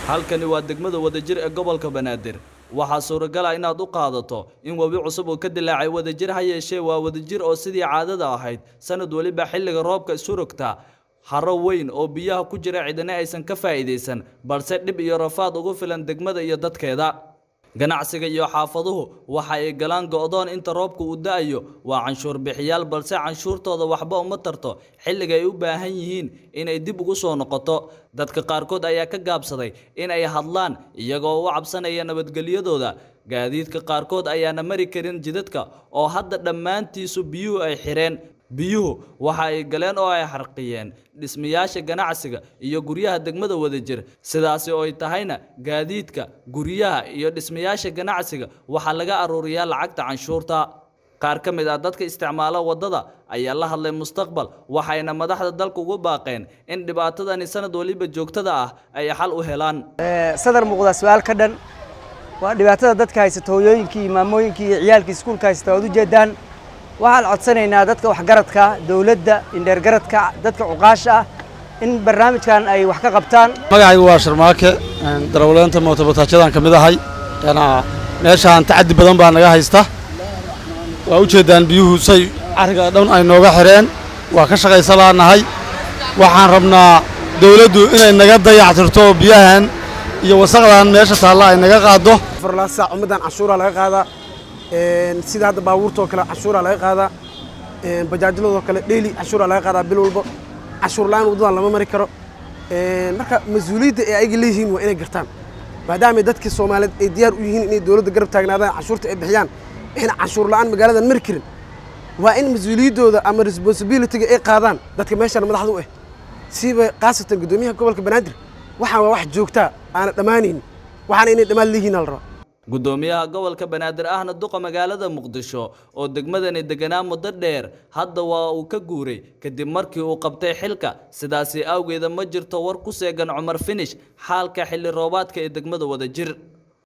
halkani waa degmada Wadajir ee gobolka Banaadir waxaa suuragal ah inaad u qaadato in wabi cusub oo ka dilaacay Wadajir ha yeeshee waa Wadajir oo sidii caadada ahayd sanad waliba xilliga roobka isu rogta haro weyn oo biyaha ku jira cidina aysan ka faa'iideysan balse dhib iyo rafaad ugu filan degmada iyo dadkeeda ganacsiga iyo xaafaduhu waxa ay galaan go'doon inta roobku uu da'ayo waa canshuur bixiyaal balse canshuurtooda waxba uma tarto xilliga ay u baahan yihiin inay dib ugu soo noqoto dadka qaarkood ayaa ka gaabsaday in ay hadlaan iyagoo u cabsanaya nabadgelyadooda gaadiidka qaarkood ayaana mari karin jidadka oo hadda dhammaantiisu biyuhu ay xireen biyuhu waxa ay galeen oo ay xarqiyeen dhismayaasha ganacsiga iyo guryaha degmada Wadajir sidaas oo ay tahayna gaadiidka guryaha iyo dhismayaasha ganacsiga waxa laga aruuriyaa lacagta canshuurta qaar ka mid ah dadka isticmaala wadada ayaa la hadlay mustaqbal waxayna madaxda dalka ugu baaqeen in dhibaatadani sanad waliba joogtada ah ay xal u helaan sadar muuqda su'aal ka dhan waa dhibaatada dadka haysta hooyooyinkii maamooyinkii iyo ciyaalkii iskuulka haysta oo u jeedaan waxaan codsanaynaa dadka waxgaradka dawladda indheer garadka dadka cuqaasha ah in barnaamijkan ay wax ka qabtaan magacaygu waa Sharmaake darawaleenta mootobatajyadan kamid ahay meeshaan tacaddi badan baa naga haysta waa u jeedaan biyuhu say ariga dhan ay nooga xireen waa ka shaqaysanaanahay waxaan rabnaa dawladdu inay naga dayactirto biyahan iyo wasaqdan meesha taalla ay naga qaado farlaasa ummadan cashuura laga qaadaa sida hadda baabuurta oo kale cashuura laga qaadaa bajaajlada kale daily cashuura laga qaadaa bil walba cashuur la'aan wadada lama mari karo marka mas'uuliyadda ay ayaga leeyihiin waa inay gartaan maadaama dadka Soomaaliyeed ay diyaar u yihiin inay dawladda garab taagnaadaan cashuurta ay bixiyaan in cashuur la'aan magaaladan mari karin waa in mas'uuliyadooda ama responsibility-ga ay qaadaan dadka meeshan madaxdu ah siba qaasatan gudoomiyaha gobolka Banaadir waxa waa wax joogta aan dhamaanayn waxaan inay dhamaan leeyihiin al raba gudoomiyaha gobolka Banaadir ahna duqa magaalada Muqdisho oo degmadani deganaa muddo dheer hadda waa uu ka guuray kadib markii uu qabtay xilka sidaas awgeeda ma jirto war ku seegan Cumar Finish xaalka xilli roobaadka ee degmada Wadajir